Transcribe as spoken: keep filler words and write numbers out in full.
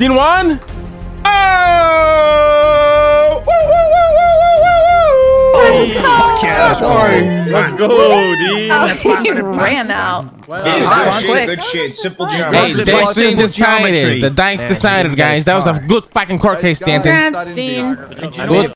Dean won. Oh! Woo, woo, woo, woo, woo, woo. Fuck yeah, that's Let's go, Dean. Oh, he ran out. Wow. Good, Wow. shit, Quick. good shit. Simple Hey, geometry. the dice Simple decided. geometry. The dice Man, decided, you guys. guys That was a are. good fucking court case, Stanton. Congrats, Dean. Good